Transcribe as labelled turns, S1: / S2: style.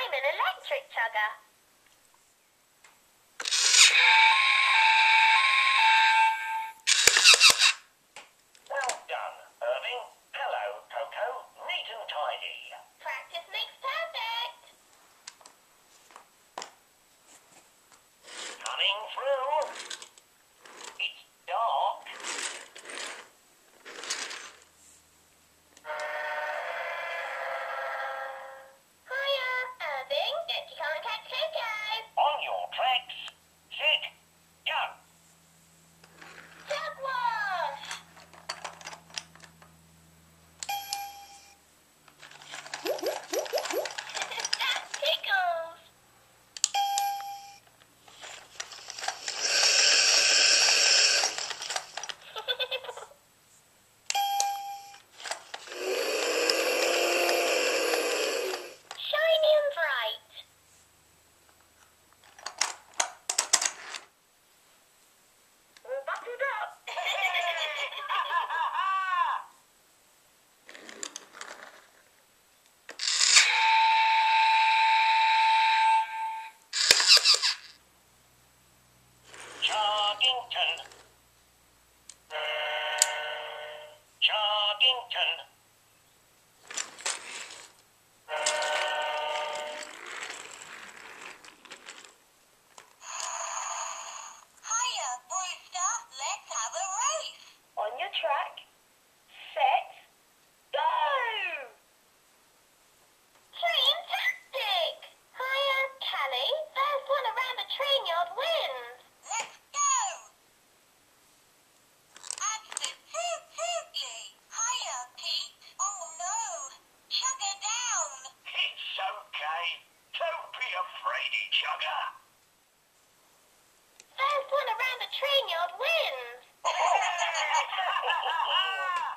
S1: I'm an electric chugger.
S2: Well done, Irving. Hello, Koko. Neat and tidy.
S1: Practice makes perfect.
S2: Coming through. It's dark.
S1: Hiya, Irving. Bet you can't catch Koko.
S2: On your tracks. Set. Go.
S1: Jug wash. That tickles. Shiny and bright. All buttoned up.
S2: Chuggington. Chuggington.
S1: Hiya, Brewster. Let's have a race. On your track. Set. Go! Train-tastic! Hiya, Calley. First one around the train yard wins. Let's go! Absolutely. Hiya, Pete. Oh no. Chugger down.
S2: It's okay. Don't be afraid, Chugger.
S1: First one around the train yard wins.